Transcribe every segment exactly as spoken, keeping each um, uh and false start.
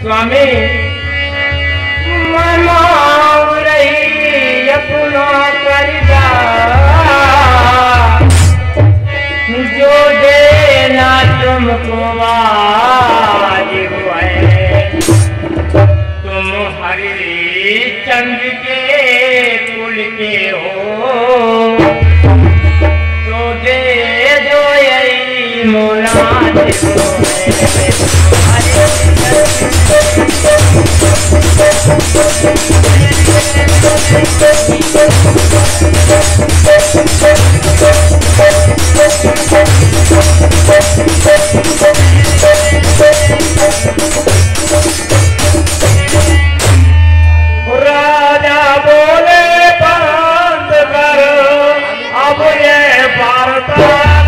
स्वामी मनाव रही अपना करदा जो देना तुमको वाजिब है। तुम हरी चंद के कुल के हो तो दे दो यही मुनासिब राजा बोले बंद कर अब ये भारत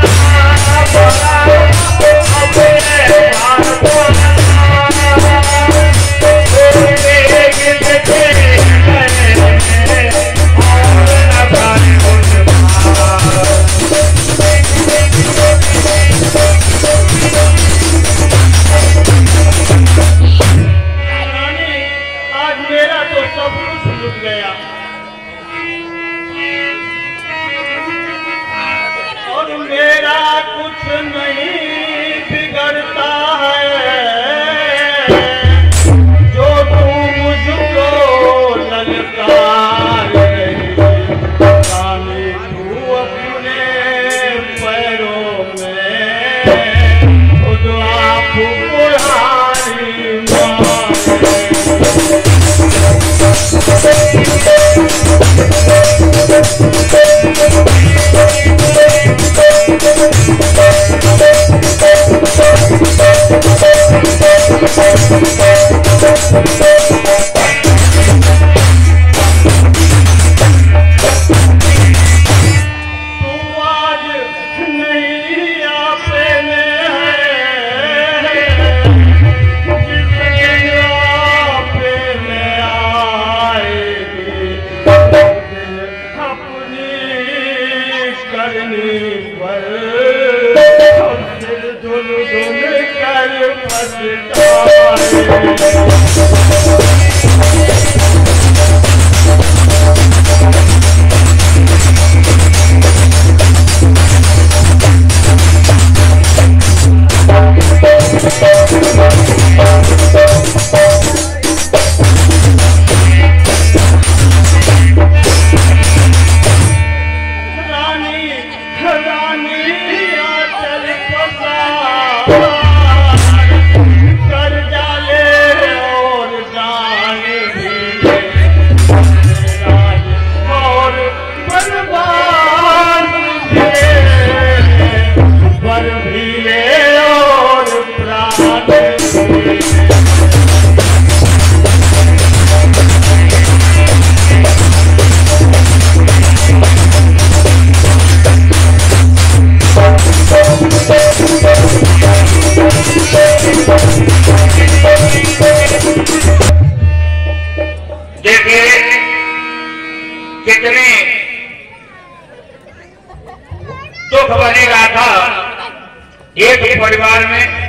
परिवार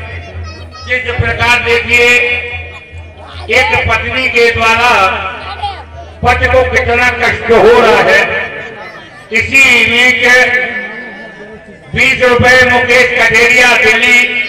में जिस प्रकार देखिए एक पत्नी के द्वारा पति को कितना कष्ट हो रहा है। इसी बीच बीस रुपए मुकेश कटेरिया दिल्ली